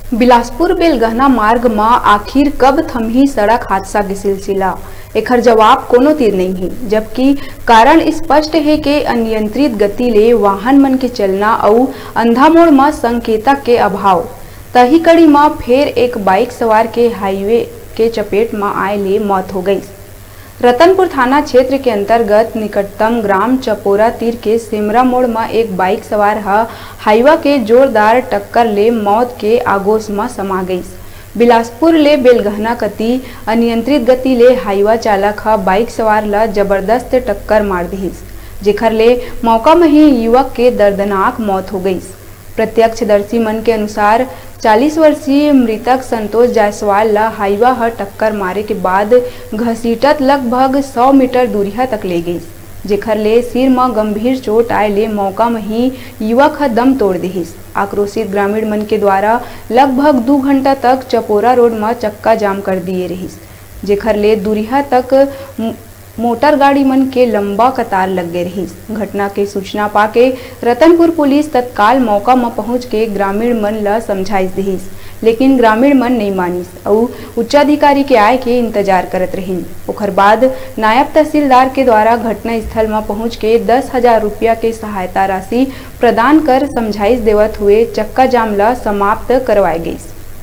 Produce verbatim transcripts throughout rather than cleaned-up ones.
बिलासपुर बेलगहना मार्ग में आखिर कब थमही सड़क हादसा के सिलसिला, एकर जवाब कोनो तीर नहीं है। जबकि कारण स्पष्ट है कि अनियंत्रित गति ले वाहन मन के चलना और अंधा मोड़ में संकेतक के अभाव। तही कड़ी में फिर एक बाइक सवार के हाईवे के चपेट में आए ले मौत हो गई। रतनपुर थाना क्षेत्र के अंतर्गत निकटतम ग्राम चपोरा तीर के सिमरा मोड़ में एक बाइक सवार हाईवा के जोरदार टक्कर ले मौत के आगोश में समा गई। बिलासपुर ले बेलगहना कती अनियंत्रित गति ले हाईवा चालक हा बाइक सवार ला जबरदस्त टक्कर मार दी, जेखर ले मौका में ही युवक के दर्दनाक मौत हो गई। प्रत्यक्षदर्शी मन के अनुसार चालीस वर्षीय मृतक संतोष जायसवाल ला हाईवा ह टक्कर मारे के बाद घसीटत लगभग सौ मीटर दूरिया तक ले गई, जेखर ले सिर में गंभीर चोट आए ले मौका में ही युवक ह दम तोड़ दिहिस। आक्रोशित ग्रामीण मन के द्वारा लगभग दो घंटा तक चपोरा रोड में चक्का जाम कर दिए रहिस, जेखर ले दूरिया तक मोटर गाड़ी मन के लंबा कतार लग गए रही। घटना के सूचना पाके रतनपुर पुलिस तत्काल मौका में पहुंच के ग्रामीण मन ला समझाइश दिहिस, लेकिन ग्रामीण मन नहीं मानिस और उच्चाधिकारी के आय के इंतजार करत रहिन। ओकर बाद नायब तहसीलदार के द्वारा घटना स्थल में पहुंच के दस हजार रुपया के सहायता राशि प्रदान कर समझाइश देवत हुए चक्का जाम ला समाप्त करवाई गई।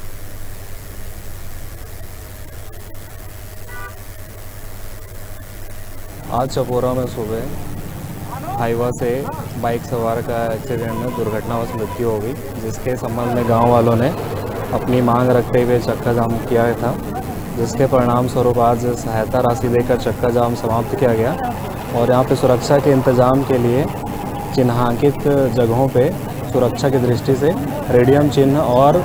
आज चपोरा में सुबह हाईवा से बाइक सवार का एक्सीडेंट में दुर्घटनावश मृत्यु हो गई, जिसके संबंध में गांव वालों ने अपनी मांग रखते हुए चक्का जाम किया था, जिसके परिणाम स्वरूप आज सहायता राशि देकर चक्का जाम समाप्त किया गया। और यहां पे सुरक्षा के इंतजाम के लिए चिन्हांकित जगहों पे सुरक्षा की दृष्टि से रेडियम चिन्ह और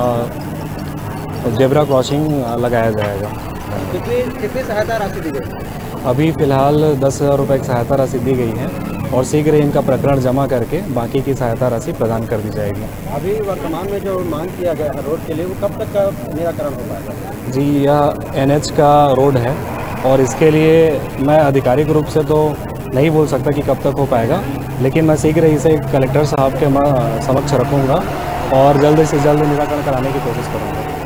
जेब्रा क्रॉसिंग लगाया जाएगा। कितनी कितनी सहायता राशि दी गई? अभी फ़िलहाल दस हज़ार रुपये की सहायता राशि दी गई है और शीघ्र ही इनका प्रकरण जमा करके बाकी की सहायता राशि प्रदान कर दी जाएगी। अभी वर्तमान में जो मांग किया गया है रोड के लिए, वो कब तक का निराकरण हो पाएगा? जी, यह एन एच का रोड है और इसके लिए मैं आधिकारिक रूप से तो नहीं बोल सकता कि कब तक हो पाएगा, लेकिन मैं शीघ्र ही इसे कलेक्टर साहब के समक्ष रखूँगा और जल्द से जल्द निराकरण कराने की कोशिश करूँगा।